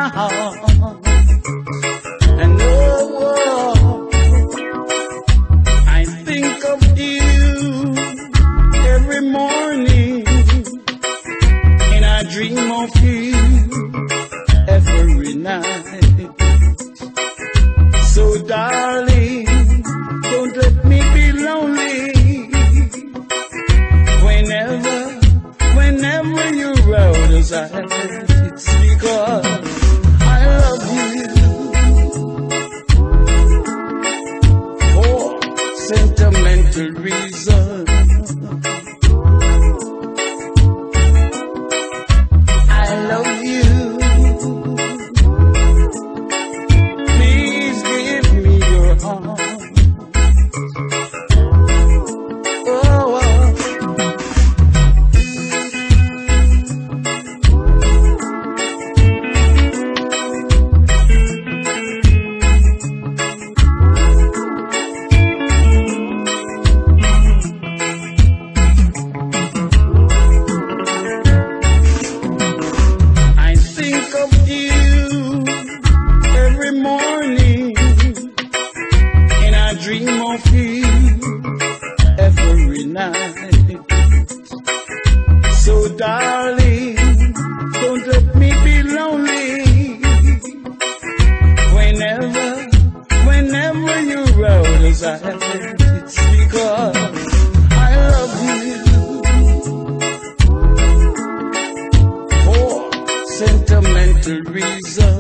heart. And oh, I think of you every morning, and I dream of you every night. So darling, don't let me be lonely. Whenever you're out of sight, it's because I love you. For sentimental reasons, I love you. Please give me your arms. Dream of you every night. So darling, don't let me be lonely. Whenever you're out of sight, it's because I love you. For sentimental reasons,